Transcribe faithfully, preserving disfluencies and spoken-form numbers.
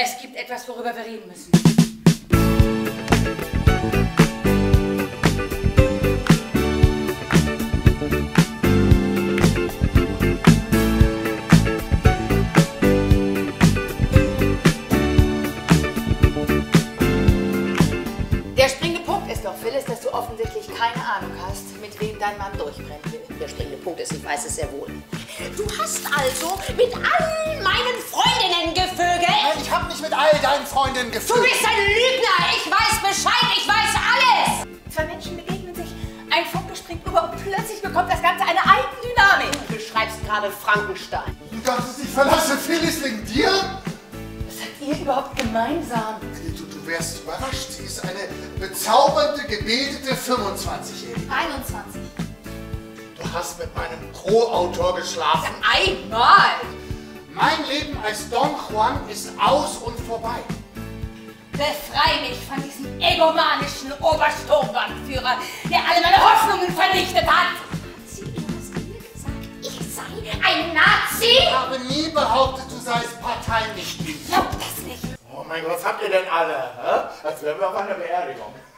Es gibt etwas, worüber wir reden müssen. Der springende Punkt ist doch, Phyllis, dass du offensichtlich keine Ahnung hast, mit wem dein Mann durchbrennen will. Der springende Punkt ist, ich weiß es sehr wohl. Du hast also mit allen meinen Freundinnen gevögelt? Nein, ich habe nicht mit all deinen Freundinnen gevögelt. Du bist ein Lügner! Ich weiß Bescheid! Ich weiß alles! Zwei Menschen begegnen sich, ein Funke springt über und plötzlich bekommt das Ganze eine Eigendynamik. Du beschreibst gerade Frankenstein. Du dachtest, ich verlasse Phyllis wegen dir? Was habt ihr überhaupt gemeinsam? Du, du wärst überrascht. Sie ist eine bezaubernde, gebildete fünfundzwanzigjährige. einundzwanzig. Du hast mit meinem Co-Autor geschlafen. Einmal! Mein Leben als Don Juan ist aus und vorbei. Befrei mich von diesem egomanischen Obersturmbannführer, der alle meine Hoffnungen vernichtet hat! Sie, du hast mir gesagt, ich sei ein Nazi? Ich habe nie behauptet, du seist Parteimitglied. Ich glaub das nicht! Oh mein Gott, was habt ihr denn alle? Hä? Als wären wir auf einer Beerdigung.